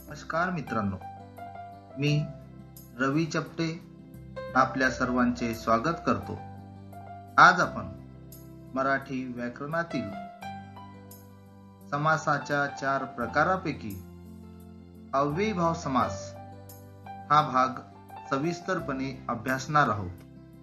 नमस्कार मित्रांनो, मी रवी चपटे आपल्या सर्वांचे स्वागत करतो। आज आपण मराठी व्याकरणातील समासाच्या 4 प्रकारापैकी अव्ययीभाव समास हा भाग सविस्तरपणे अभ्यासणार आहोत।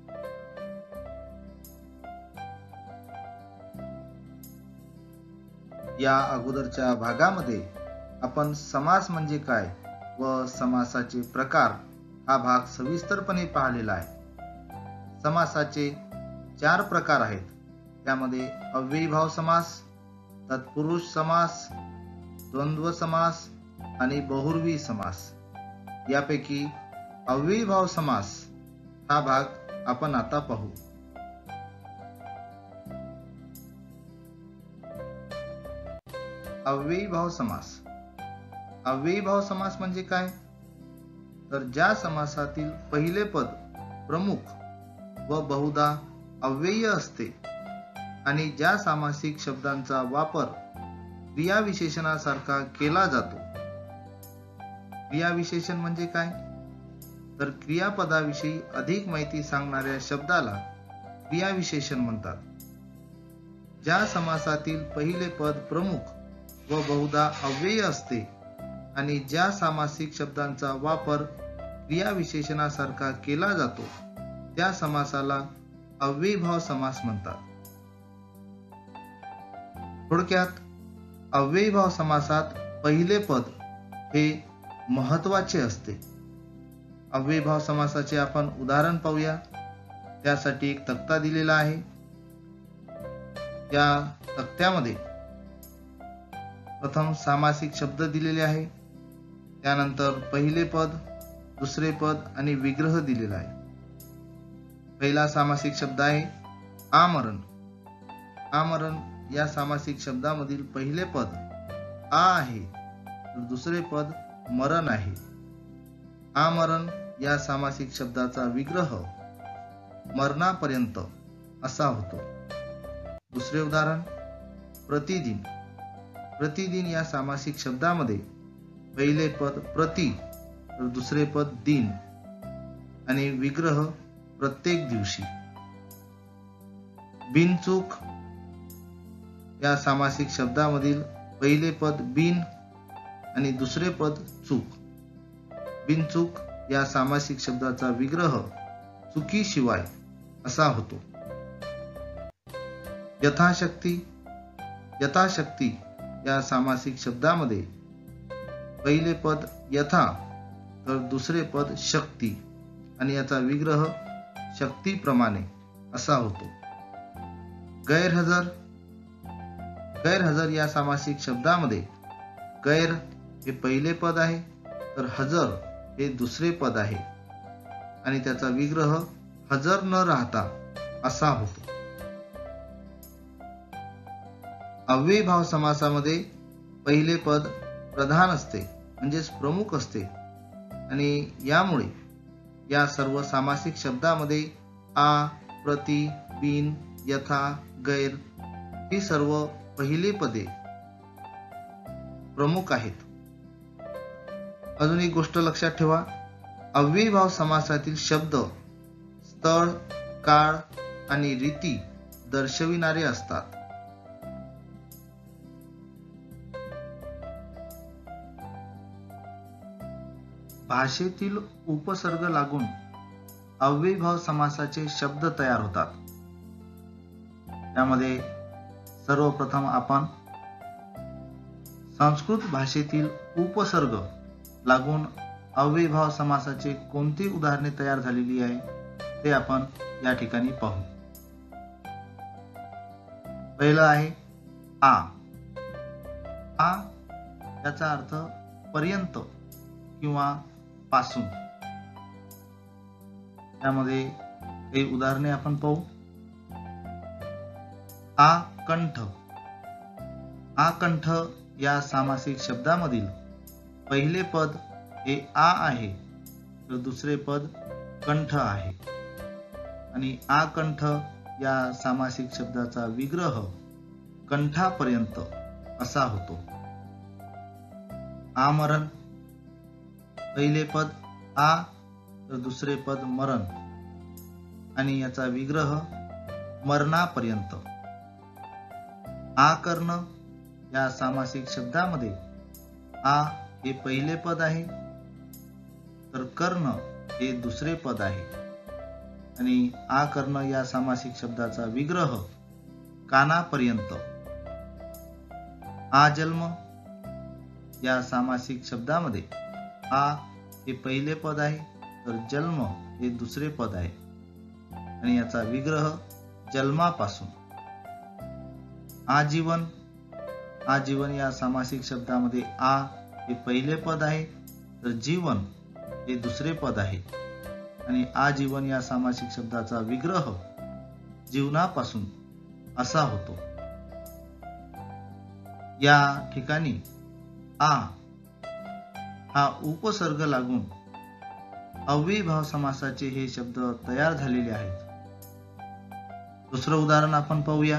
या अगोदरच्या भागामध्ये आपण समास म्हणजे काय व समासाचे प्रकार हा भाग सविस्तरपणे पाहिलेला आहे। समासाचे 4 प्रकार आहेत। त्यामध्ये अव्ययीभाव समास, तत्पुरुष समास, द्वंद्व समास आणि बहुव्रीही समास। यापैकी अव्ययीभाव समास हा भाग आपण आता पाहू। अव्ययीभाव समास। अव्ययीभाव समास म्हणजे काय? तर ज्या समासातील पहिले पद प्रमुख व बहुधा अव्ययी असते आणि ज्या सामासिक शब्दांचा वापर क्रियाविशेषणासारखा केला जातो। क्रियाविशेषण म्हणजे काय? तर क्रियापदाविषयी अधिक माहिती सांगणाऱ्या शब्दाला क्रियाविशेषण म्हणतात। ज्या समासातील पहिले पद प्रमुख व बहुधा अव्ययी असते आणि ज्या सामासिक शब्दांचा वापर क्रियाविशेषणासारखा केला जातो त्या समासाला अव्ययीभाव समास म्हणतात। थोडक्यात अव्ययीभाव समासात पहिले पद हे महत्त्वाचे असते। अव्ययीभाव समासाचे आपण उदाहरण पाहूया। त्यासाठी एक तक्ता दिलेला आहे। या तक्त्यामध्ये प्रथम सामासिक शब्द दिलेले आहे, त्यानंतर पहिले पद, दुसरे पद आणि विग्रह दिलेला आहे। पहिला सामासिक शब्द आहे आमरण। आमरण या सामासिक शब्दामधील पहिले पद आ आहे तर दुसरे पद मरण आहे। आमरण या सामासिक शब्दाचा विग्रह मरणापर्यंत असा होतो। दुसरे उदाहरण प्रतिदिन। प्रतिदिन या सामासिक शब्दामध्ये पहिले पद प्रति तर दुसरे पद दिन आणि विग्रह प्रत्येक दिवशी। बिनचूक या सामासिक शब्दामधील पहिले पद बिन आणि दुसरे पद चूक। बिनचूक या सामासिक शब्दाचा विग्रह चुकीशिवाय असा होतो। यथाशक्ती। यथाशक्ती या सामासिक शब्दामध्ये पहिले पद यथा तर दुसरे पद शक्ती आणि याचा विग्रह शक्तीप्रमाणे असा होतो। गैरहजर। गैरहजर या सामासिक शब्दामध्ये गैर हे पहिले पद आहे तर हजर हे दुसरे पद आहे आणि त्याचा विग्रह हजर न राहता असा होतो। अव्ययीभाव समासामध्ये पहिले पद प्रधान असते म्हणजेच प्रमुख असते आणि यामुळे या सर्व सामासिक शब्दामध्ये आ, प्रति, बिन, यथा, गैर ही सर्व पहिली पदे प्रमुख आहेत। अजून एक गोष्ट लक्षात ठेवा, अव्ययीभाव समासातील शब्द स्थळ, काळ आणि रीती दर्शविणारे असतात। भाषेतील उपसर्ग लागून अव्ययीभाव समासाचे शब्द तयार होतात। त्यामध्ये सर्वप्रथम आपण संस्कृत भाषेतील उपसर्ग लागून अव्ययीभाव समासाचे कोणती उदाहरणे तयार झालेली आहे ते आपण या ठिकाणी पाहू। पहिलं आहे आ। आ याचा अर्थ पर्यंत किंवा पासून। त्यामध्ये काही उदाहरणे आपण पाहू। आकंठ। आकंठ या सामासिक शब्दामधील पहिले पद हे आ आहे तर दुसरे पद कंठ आहे आणि आकंठ या सामासिक शब्दाचा विग्रह कंठापर्यंत असा होतो। आमरण पहिले पद आ तर दुसरे पद मरण आणि याचा विग्रह मरणापर्यंत. आ कर्ण या सामासिक शब्दामध्ये आ हे पहिले पद आहे तर कर्ण हे दुसरे पद आहे आणि आ कर्ण या सामासिक शब्दाचा विग्रह कानापर्यंत. आ जन्म या सामासिक शब्दामध्ये आ हे पहिले पद आहे तर जन्म हे दुसरे पद आहे आणि याचा विग्रह जन्मापासून. आजीवन आजीवन या सामासिक शब्दामध्ये आ हे पहिले पद आहे तर जीवन हे दुसरे पद आहे आणि आजीवन या सामासिक शब्दाचा विग्रह जीवनापासून असा होतो. या ठिकाणी आ हा उपसर्ग लागून अव्ययीभाव समासाचे हे शब्द तयार झालेले आहेत. दुसरं उदाहरण आपण पाहूया.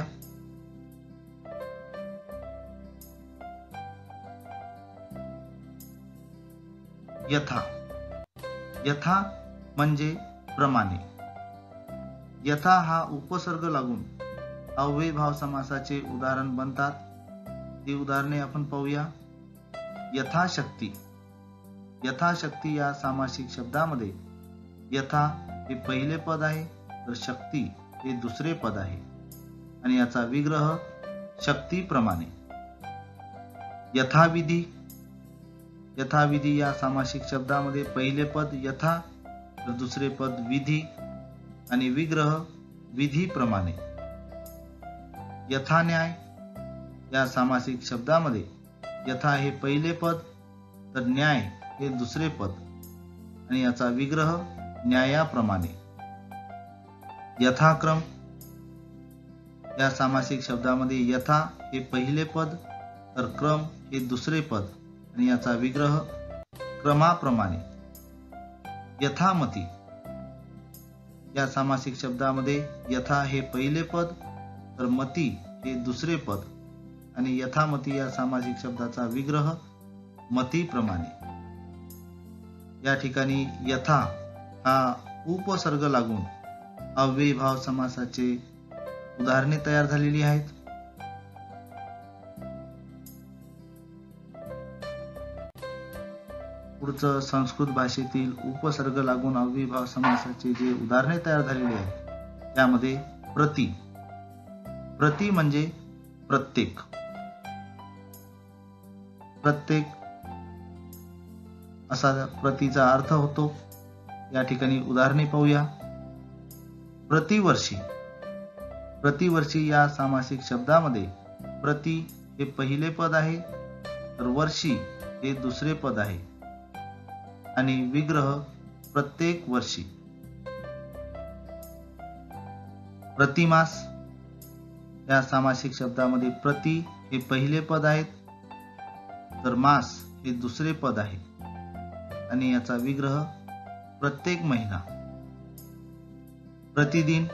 यथा. यथा म्हणजे प्रमाणे. यथा हा उपसर्ग लागून अव्ययीभाव समासाचे उदाहरण बनतात. ती उदाहरणे आपण पाहूया. यथाशक्ती. यथाशक्ती या सामासिक शब्दामध्ये यथा हे पहिले पद आहे तर शक्ती हे दुसरे पद आहे आणि याचा विग्रह शक्तीप्रमाणे. यथाविधी. यथाविधी या सामासिक शब्दामध्ये पहिले पद यथा तर दुसरे पद विधी आणि विग्रह विधीप्रमाणे. यथान्याय या सामासिक शब्दामध्ये यथा हे पहिले पद तर न्याय हे दुसरे पद आणि याचा विग्रह न्यायाप्रमाणे. यथाक्रम या सामासिक शब्दामध्ये यथा हे पहिले पद तर क्रम हे दुसरे पद आणि याचा विग्रह क्रमाप्रमाणे. यथामती या सामासिक शब्दामध्ये यथा हे पहिले पद तर मती हे दुसरे पद आणि यथामती या सामासिक शब्दाचा विग्रह मतीप्रमाणे. या ठिकाणी यथा हा उपसर्ग लागून अव्ययीभाव समासाचे उदाहरणे तयार झालेली आहेत. पुढचं संस्कृत भाषेतील उपसर्ग लागून अव्ययीभाव समासाचे जे उदाहरणे तयार झालेली आहेत त्यामध्ये प्रति. प्रति म्हणजे प्रत्येक. प्रत्येक असा प्रतीचा अर्थ होतो. या ठिकाणी उदाहरणे पाहूया. प्रतिवर्षी. प्रतिवर्षी या सामासिक शब्दामध्ये प्रति हे पहिले पद आहे तर वर्षी हे दुसरे पद आहे आणि विग्रह प्रत्येक वर्षी. प्रतिमास या सामासिक शब्दामध्ये प्रति हे पहिले पद आहेत तर मास हे दुसरे पद आहे आणि याचा विग्रह प्रत्येक महिना. प्रतिदिन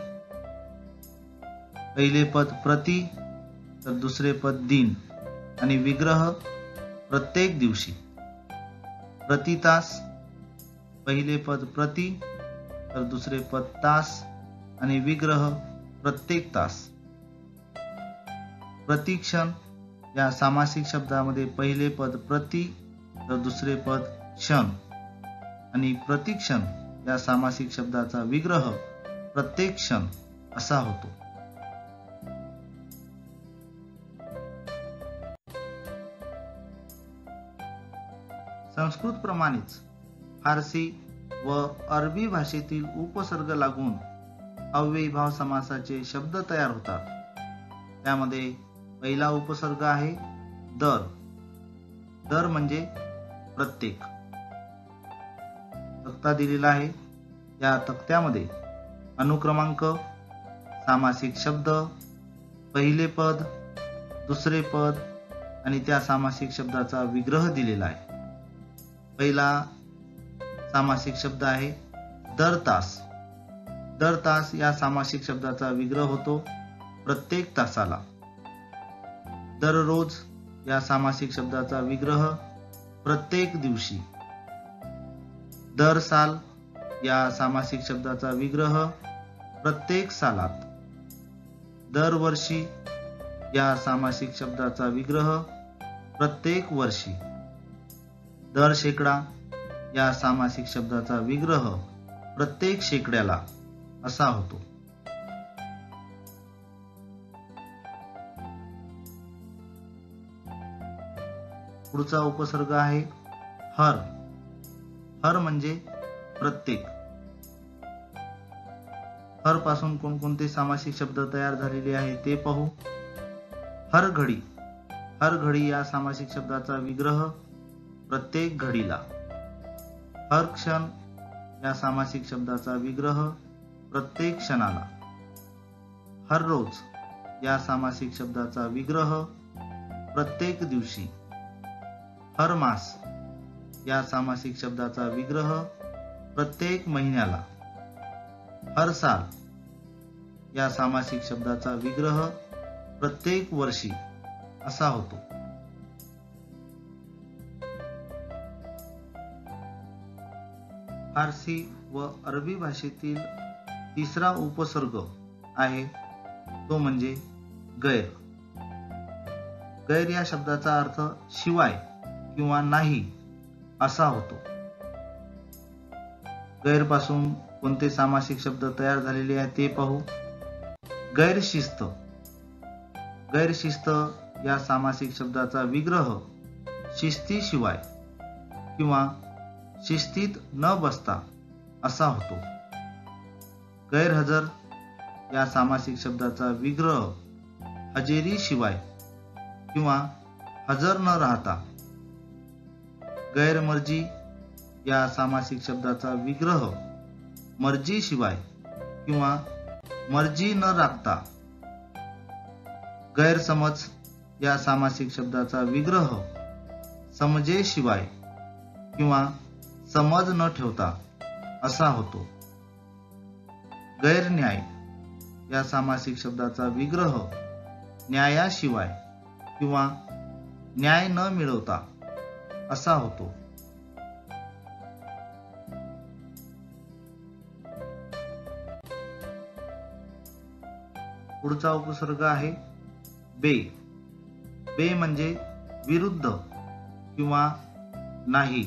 पहिले पद प्रति तर दुसरे पद दिन आणि विग्रह प्रत्येक दिवशी. प्रतितास पहिले पद प्रति तर दुसरे पद तास आणि विग्रह प्रत्येक तास. प्रतिक्षण या सामासिक शब्दामध्ये पहिले पद प्रति तर दुसरे पद क्षण आणि प्रतिक्षण या सामासिक शब्दाचा विग्रह प्रत्येक क्षण असा होतो. संस्कृत प्रमाणेच फारसी व अरबी भाषेतील उपसर्ग लागून अव्ययीभाव समासाचे शब्द तयार होतात. त्यामध्ये पहिला उपसर्ग आहे दर. दर म्हणजे प्रत्येक. तक्ता दिलेला आहे. या तक्त्यामध्ये अनुक्रमांक, सामासिक शब्द, पहिले पद, दुसरे पद आणि त्या सामासिक शब्दाचा विग्रह दिलेला आहे. पहिला सामासिक शब्द आहे दर तास. दर तास या सामासिक शब्दाचा विग्रह होतो प्रत्येक तासाला. दररोज या सामासिक शब्दाचा विग्रह प्रत्येक दिवशी. दर साल या सामासिक शब्दाचा विग्रह प्रत्येक सालात. दरवर्षी या सामासिक शब्दाचा विग्रह प्रत्येक वर्षी. दर शेकडा या सामासिक शब्दाचा विग्रह प्रत्येक शेकड्याला असा होतो. पुढचा उपसर्ग आहे हर. हर म्हणजे प्रत्येक. हर पासून कोणकोणते सामासिक शब्द तयार झालेले आहे ते पाहू. हर घडी. हर घडी या सामासिक शब्दाचा विग्रह प्रत्येक घडीला. हर क्षण या सामासिक शब्दाचा विग्रह प्रत्येक क्षणाला. हर रोज या सामासिक शब्दाचा विग्रह प्रत्येक दिवशी. हर मास या सामासिक शब्दाचा विग्रह प्रत्येक महिन्याला. हर साल या सामासिक शब्दाचा विग्रह प्रत्येक वर्षी असा होतो. फारसी व अरबी भाषेतील तिसरा उपसर्ग आहे तो म्हणजे गैर. गैर या शब्दाचा अर्थ शिवाय किंवा नाही असा होतो. गैर पासून कोणते सामासिक शब्द तयार झालेले आहेत ते पाहू. गैरशिस्त. गैरशिस्त या सामासिक शब्दाचा विग्रह शिस्तीशिवाय किंवा शिस्तीत न बसता असा होतो. गैरहजर या सामासिक शब्दाचा विग्रह हजेरीशिवाय किंवा हजर न राहता. गैरमर्जी या सामासिक शब्दाचा विग्रह मर्जीशिवाय किंवा मर्जी न राखता. गैरसमज या सामासिक शब्दाचा विग्रह समजेशिवाय किंवा समज न ठेवता असा होतो. गैरन्याय या सामासिक शब्दाचा विग्रह न्यायाशिवाय किंवा न्याय न मिळवता असा होतो. पुढचा उपसर्ग आहे बे. बे म्हणजे विरुद्ध किंवा नाही.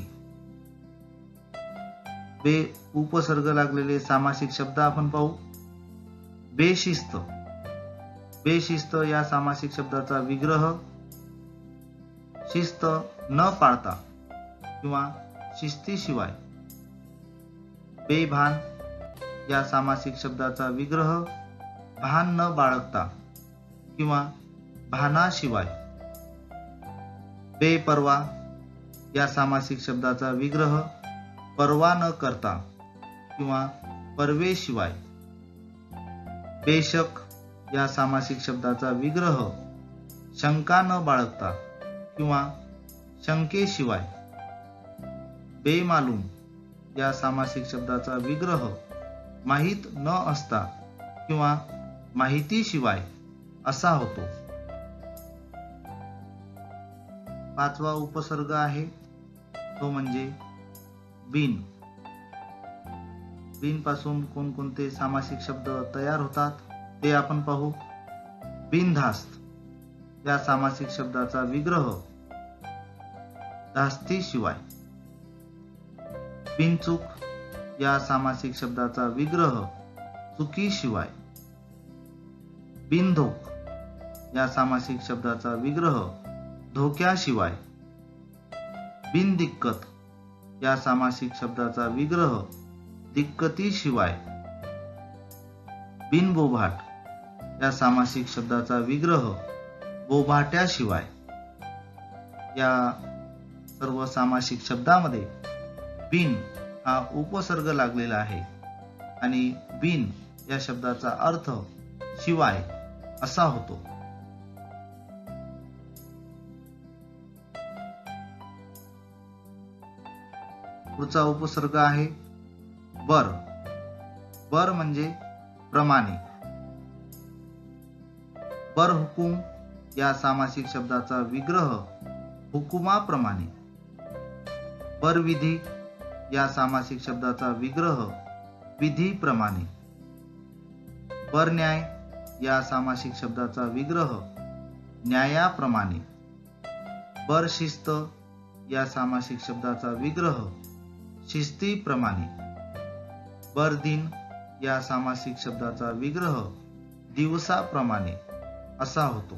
बे उपसर्ग लागलेले सामासिक शब्द आपण पाहू. बेशिस्त. बेशिस्त या सामासिक शब्दाचा विग्रह शिस्त न पाळता किंवा शिस्तीशिवाय. बेभान या सामासिक शब्दाचा विग्रह भान न बाळगता किंवा भानाशिवाय. बेपर्वा या सामासिक शब्दाचा विग्रह पर्वा न करता किंवा पर्वेशिवाय. बेशक या सामासिक शब्दाचा विग्रह शंका न बाळगता किंवा शंकेशिवाय. बेमालूम या सामासिक शब्दाचा विग्रह माहित न असता किंवा माहितीशिवाय असा होतो. पाचवा उपसर्ग आहे तो म्हणजे बिन. बिन पासून कोणकोणते सामासिक शब्द तयार होतात ते आपण पाहू. बिनधास्त या सामासिक शब्दाचा विग्रह धास्तीशिवाय. बिनचूक या सामासिक शब्दाचा विग्रह चुकीशिवाय. बिनधोक या सामासिक शब्दाचा विग्रह धोक्याशिवाय. बिनदिक्कत या सामासिक शब्दाचा विग्रह दिक्कतीशिवाय. बिनबोभाट या सामासिक शब्दाचा विग्रह बोभाट्याशिवाय. या सर्व सामासिक शब्दामध्ये बिन हा उपसर्ग लागलेला आहे आणि बिन या शब्दाचा अर्थ शिवाय असा होतो. पुढचा उपसर्ग आहे बर. बर म्हणजे प्रमाणे. बर हुकुम या सामासिक शब्दाचा विग्रह हुकुमाप्रमाणे. बर विधी या सामासिक शब्दाचा विग्रह विधीप्रमाणे. परन्याय या सामासिक शब्दाचा विग्रह न्यायाप्रमाणे. बरशिस्त या सामासिक शब्दाचा विग्रह शिस्तीप्रमाणे. बरदिन या सामासिक शब्दाचा विग्रह दिवसाप्रमाणे असा होतो.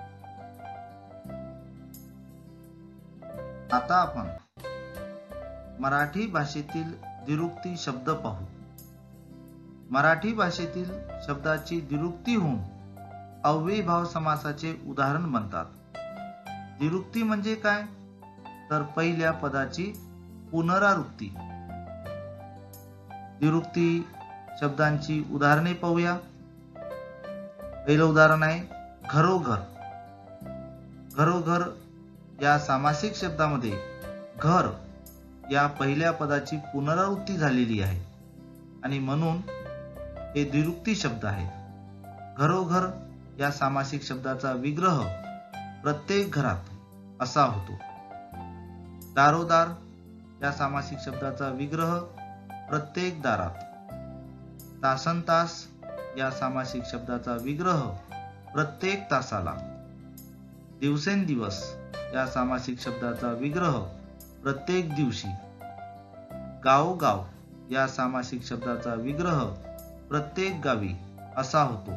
आता आपण मराठी भाषेतील द्विरुक्ती शब्द पाहू. मराठी भाषेतील शब्दाची द्विरुक्ती होऊन अव्ययीभाव समासाचे उदाहरण बनतात. द्विरुक्ती म्हणजे काय, तर पहिल्या पदाची पुनरावृत्ती. द्विरुक्ती शब्दांची उदाहरणे पाहूया. पहिलं उदाहरण आहे घरोघर. घरोघर या सामासिक शब्दामध्ये घर या पहिल्या पदाची पुनरावृत्ती झालेली आहे आणि म्हणून हे द्विरुक्ती शब्द आहे. घरोघर या सामासिक शब्दाचा विग्रह प्रत्येक घरात असा होतो. दारोदार या सामासिक शब्दाचा विग्रह प्रत्येक दारात. तासनतास या सामासिक शब्दाचा विग्रह प्रत्येक तासाला. दिवसेंदिवस या सामासिक शब्दाचा विग्रह प्रत्येक दिवशी. गावोगाव या सामासिक शब्दाचा विग्रह प्रत्येक गावी असा होतो.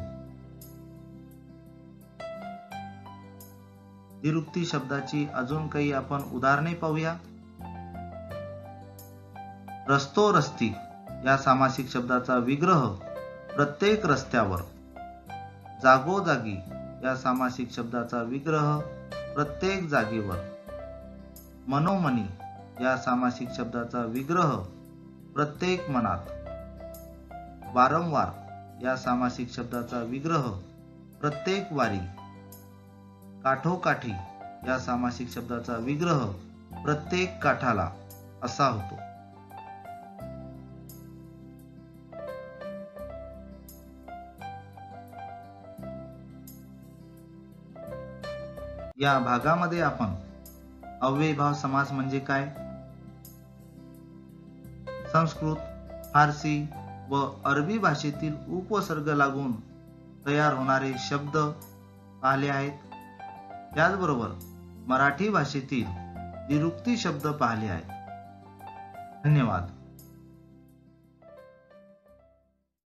द्विरुक्ती शब्दाची अजून काही आपण उदाहरणे पाहूया. रस्तो रस्ती या सामासिक शब्दाचा विग्रह प्रत्येक रस्त्यावर. जागोजागी या सामासिक शब्दाचा विग्रह प्रत्येक जागेवर. मनोमनी या सामासिक शब्दाचा विग्रह प्रत्येक मनात. वारंवार या सामासिक शब्दाचा विग्रह प्रत्येक वारी. काठोकाठी या सामासिक शब्दाचा विग्रह प्रत्येक काठाला असा होतो. या भागामध्ये आपण अव्ययीभाव समास म्हणजे काय, संस्कृत, फारसी व अरबी भाषेतील उपसर्ग लागून तयार होणारे शब्द पाहिले आहेत. त्याचबरोबर मराठी भाषेतील द्विरुक्ती शब्द पाहिले आहेत. धन्यवाद.